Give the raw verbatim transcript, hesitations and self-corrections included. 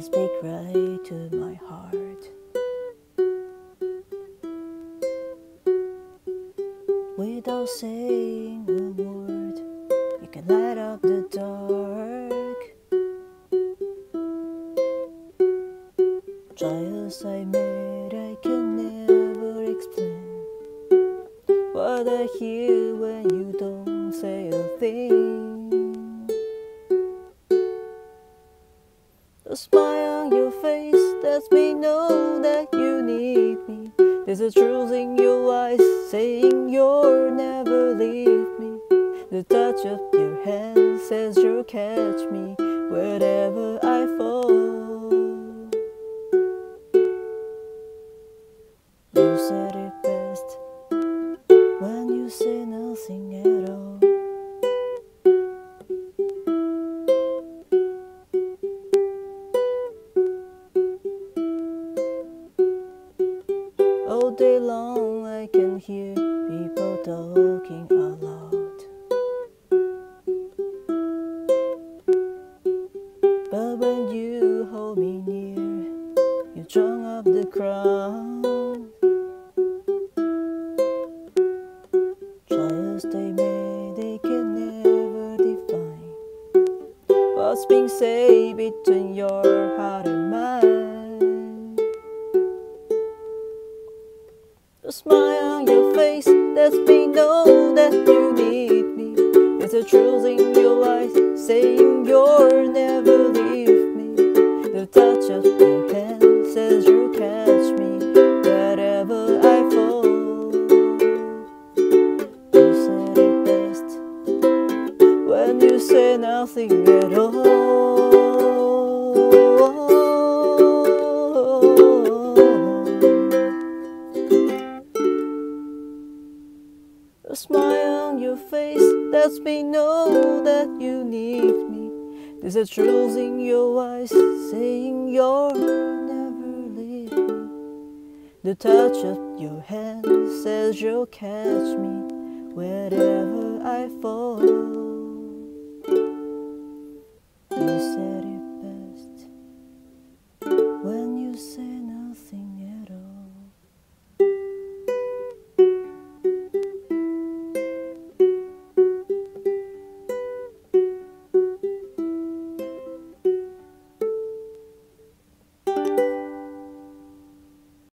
speak right to my heart. Without saying a word, you can light up the dark. Try as I made, I can never explain what I hear when you don't say a thing. The smile on your face lets me know that you need me. There's a truth in your eyes saying you'll never leave me. The touch of your hand says you'll catch me wherever I fall. You said it best when you say nothing at all. All day long I can hear people talking out loud, but when you hold me near, you drown up the crowd. Try as they may, they can never define what's being said between your heart and mine. The smile on your face lets me know that you need me. There's a truth in your eyes saying you'll never leave me. The touch of your hand says you'll catch me wherever I fall. You said it best when you say nothing at all. A smile on your face lets me know that you need me. There's a truth in your eyes saying you'll never leave me. The touch of your hand says you'll catch me wherever I fall. You said